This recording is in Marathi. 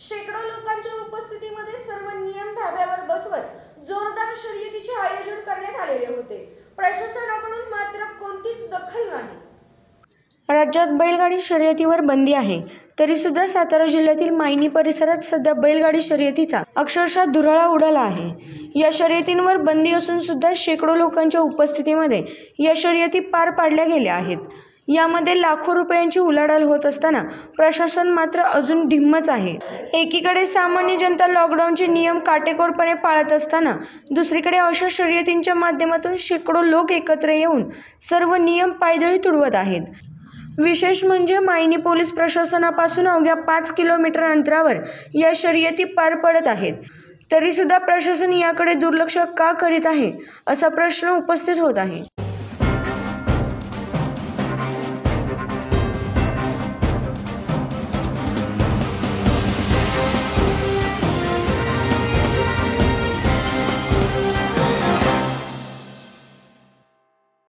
शेकडो लोकांच्या उपस्थितीमध्ये सर्व नियम धाब्यावर बसवत जोरदार शर्यतीचे आयोजन करण्यात आलेले होते. प्रशासनाकडून मात्र कोणतीच दखल नाही. राज्यात बैलगाडी शर्यतीवर बंदी आहे, तरी सुद्धा सातारा जिल्ह्यातील मायणी परिसरात सध्या बैलगाडी शर्यतीचा अक्षरशः धुराळा उडाला आहे. या शर्यतींवर बंदी असून सुद्धा शेकडो लोकांच्या उपस्थितीमध्ये या शर्यती पार पाडल्या गेल्या आहेत. यामध्ये लाखो रुपयांची उलाढाल होत असताना प्रशासन मात्र अजून ढिम्मच आहे. एकीकडे सामान्य जनता लॉकडाऊनचे नियम काटेकोरपणे पाळत असताना दुसरीकडे अशा शर्यतींच्या माध्यमातून शेकडो लोक एकत्र येऊन सर्व नियम पायदळी तुडवत आहेत. विशेष म्हणजे मायणी पोलीस प्रशासनापासून अवघ्या 5 किलोमीटर अंतरावर या शर्यती पार पडत आहेत. तरी सुद्धा प्रशासन याकडे दुर्लक्ष का करीत आहे असा प्रश्न उपस्थित होत आहे.